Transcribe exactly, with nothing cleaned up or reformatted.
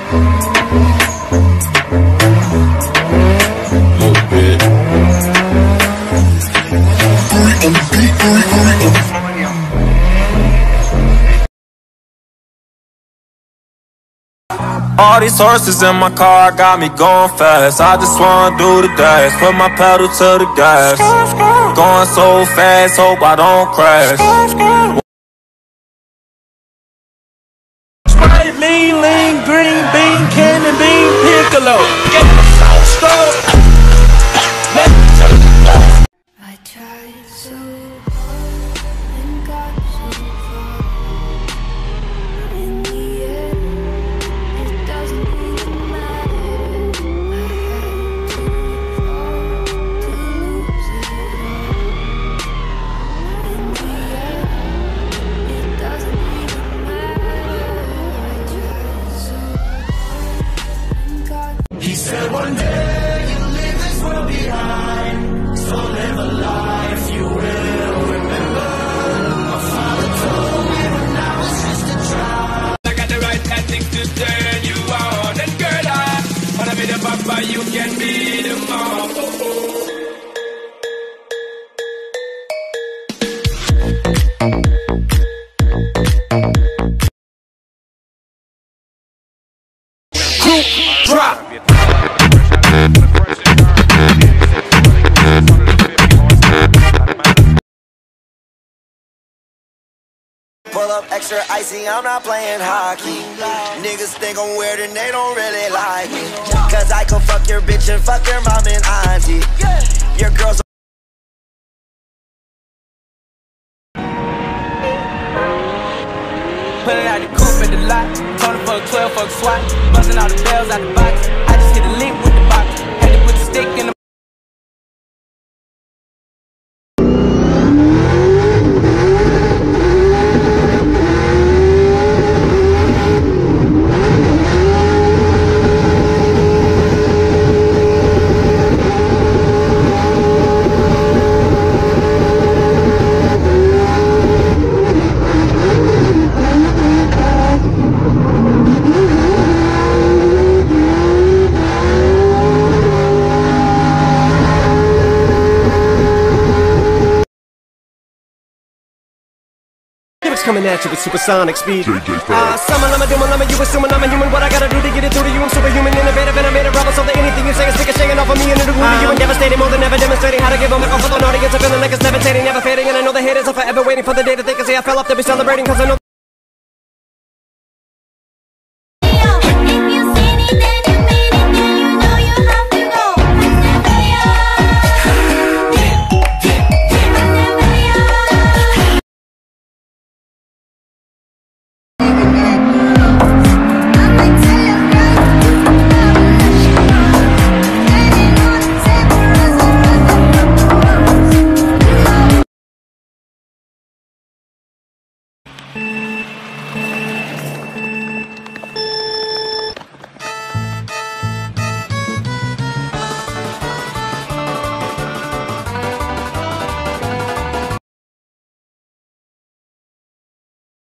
All these horses in my car got me going fast. I just wanna do the dash, put my pedal to the gas. Going so fast, hope I don't crash. Sprite, lean, lean, green bean, candy bean, piccolo. I tried so hard and got so far. In the end, it doesn't even matter. I had to fall to lose it all. In the end, it doesn't even matter. I tried so hard and got. He said one day you'll leave this world behind, so live a life you will remember. My father told me when I was just a child, I got the right tactics to turn you on. And girl, I wanna be the papa, you can be the mom. Oh, oh. Group drop. Pull up extra icy, I'm not playing hockey. Niggas think I'm weird and they don't really like me. Cause I can fuck your bitch and fuck your mom and auntie. Your girl's Put it out the coupe at the lot. Told her fuck twelve, fuck SWAT. Busting all the bells out the box. I just hit a link with the box. Had to put the stick in the coming at you with supersonic speed. Uh, summer, lama, doom, lama, you assuming I'm a human. What I gotta do to get it through to you? I'm superhuman, innovative, and I made a rubber. So that anything you say is stick a shaking off of me and it'll glue to you and devastating. More than ever demonstrating how to give them a call for the audience. I'm feeling like it's levitating, never fading. And I know the haters are forever waiting for the day that they can say I fell off to be celebrating. Cause I know